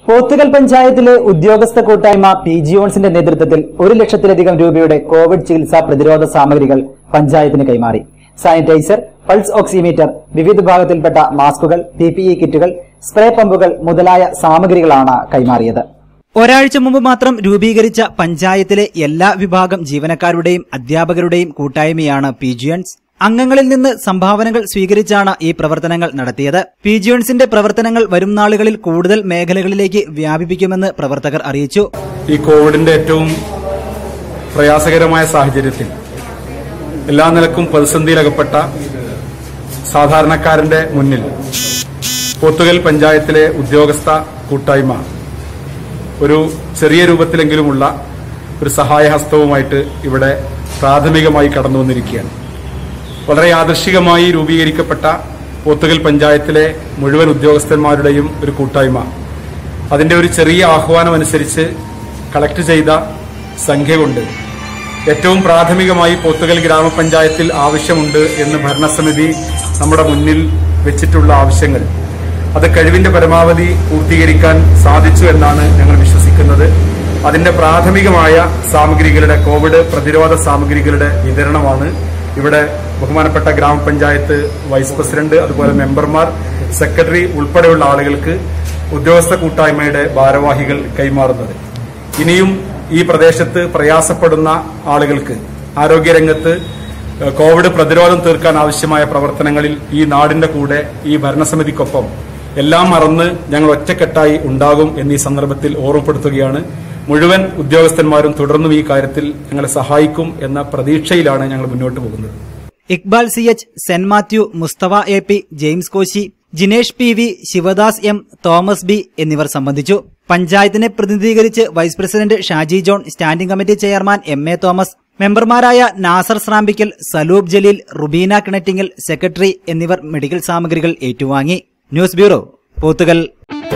പോത്തുകൽ പഞ്ചായത്തിലെ ഉദ്യോഗസ്ഥ കൂട്ടായ്മ PGONSന്റെ നേതൃത്വത്തിൽ 1 ലക്ഷത്തിലധികം രൂപയുടെ കോവിഡ് ചികിത്സാ പ്രതിരോധ സാമഗ്രികൾ പഞ്ചായത്തിന് കൈമാറി. സാനിറ്റൈസർ, പൾസ് ഓക്സിമീറ്റർ, വിവിധ വിഭാഗത്തിൽപ്പെട്ട മാസ്കുകൾ, PPE കിറ്റുകൾ, സ്പ്രേ പമ്പുകൾ മുതലായ സാമഗ്രികളാണ് കൈമാറിയത്. ഒരാഴ്ച മുമ്പ് മാത്രം രൂപീകരിച്ച പഞ്ചായത്തിലെ എല്ലാ വിഭാഗം ജീവനക്കാരുടെയും അധ്യാപകരുടെയും കൂട്ടായ്മയാണ് PGONS. അംഗങ്ങളിൽ നിന്ന് സംഭാവനകൾ സ്വീകരിച്ചാണ് ഈ പ്രവർത്തനങ്ങൾ നടത്തിയത്. PGONSന്റെ പ്രവർത്തനങ്ങൾ വരും നാളുകളിൽ കൂടുതൽ മേഖലകളിലേക്ക് വ്യാപിപ്പിക്കുമെന്ന് പ്രവർത്തകർ അറിയിച്ചു. ഈ കോവിഡിന്റെ ഏറ്റവും പ്രയാസകരമായ സാഹചര്യത്തിൽ എല്ലാ നിലക്കും പ്രതിസന്ധിയിലകപ്പെട്ട സാധാരണക്കാരന്റെ മുന്നിൽ പോത്തുകൽ പഞ്ചായത്തിലെ ഉദ്യോഗസ്ഥ കൂട്ടായ്മ ഒരു ചെറിയ രൂപത്തിലെങ്കിലുമുള്ള ഒരു സഹായഹസ്തവുമായിട്ട് ഇവിടെ പ്രാഥമികമായി കടന്നു വന്നിരിക്കുകയാണ്. വളരെ യാദൃശ്ചികമായി രൂപീകരിക്കപ്പെട്ട പോത്തുകൽ പഞ്ചായത്തിലെ മുഴുവൻ ഉദ്യോഗസ്ഥന്മാരുടെയും ഒരു കൂട്ടായ്മ അതിന്റെ ഒരു ചെറിയ ആഹ്വാനമനുസരിച്ച് കളക്ട് ചെയ്ത സംഖ്യ കൊണ്ട് ഏറ്റവും പ്രാഥമികമായി പോത്തുകൽ ഗ്രാമപഞ്ചായത്തിൽ ആവശ്യമുണ്ട് എന്ന് ഭരണസമിതി നമ്മുടെ മുന്നിൽ വെച്ചിട്ടുള്ള ആവശ്യങ്ങൾ അത് കഴിവിന്റെ പരമാവധി പൂർത്തീകരിക്കാൻ സാധിച്ചു എന്നാണ് ഞങ്ങൾ വിശ്വസിക്കുന്നത്. അതിന്റെ പ്രാഥമികമായ സാമഗ്രികളുടെ കോവിഡ് പ്രതിരോധ സാമഗ്രികളുടെ വിതരണമാണ് ഇവിടെ ബഹുമാനപ്പെട്ട ഗ്രാമപഞ്ചായത്ത് വൈസ് പ്രസിഡന്റ്, അതുപോലെ മെമ്പർമാർ, സെക്രട്ടറി ഉൾപ്പെടെയുള്ള ആളുകൾക്ക് ഉദ്യോഗസ്ഥ കൂട്ടായ്മയുടെ ഭാരവാഹികൾ കൈമാറുന്നത്. ഇനിയും ഈ പ്രദേശത്ത് പ്രയാസപ്പെടുന്ന ആളുകൾക്ക് ആരോഗ്യരംഗത്ത് കോവിഡ് പ്രതിരോധം തീർക്കാൻ ആവശ്യമായ പ്രവർത്തനങ്ങളിൽ ഈ നാടിന്റെ കൂടെ ഈ ഭരണസമിതിക്കൊപ്പം എല്ലാം മറന്ന് ഞങ്ങൾ ഒറ്റക്കെട്ടായി ഉണ്ടാകും എന്നീ സന്ദർഭത്തിൽ ഓർമ്മപ്പെടുത്തുകയാണ്. മുഴുവൻ ഉദ്യോഗസ്ഥന്മാരും തുടർന്നും ഈ കാര്യത്തിൽ ഞങ്ങളെ സഹായിക്കും എന്ന പ്രതീക്ഷയിലാണ് ഞങ്ങൾ മുന്നോട്ട് പോകുന്നത്. Iqbal CH, saint Mathew, Mustafa AP, James Koshy, Jinesh PV, Shivadas M, Thomas B എന്നിവർ സംബന്ധിച്ചു. പഞ്ചായത്തിനെ പ്രതിനിധീകരിച്ച് vice president Shaji John, standing committee chairman MA Thomas, മെമ്പർമാരായ നാസർ സ്രാമ്പിക്കൽ, സലൂബ് ജലീൽ, റുബീന കിണറ്റിങ്ങൽ, സെക്രട്ടറി എന്നിവർ മെഡിക്കൽ സാമഗ്രികൾ ഏറ്റുവാങ്ങി. News bureau, Pothukal.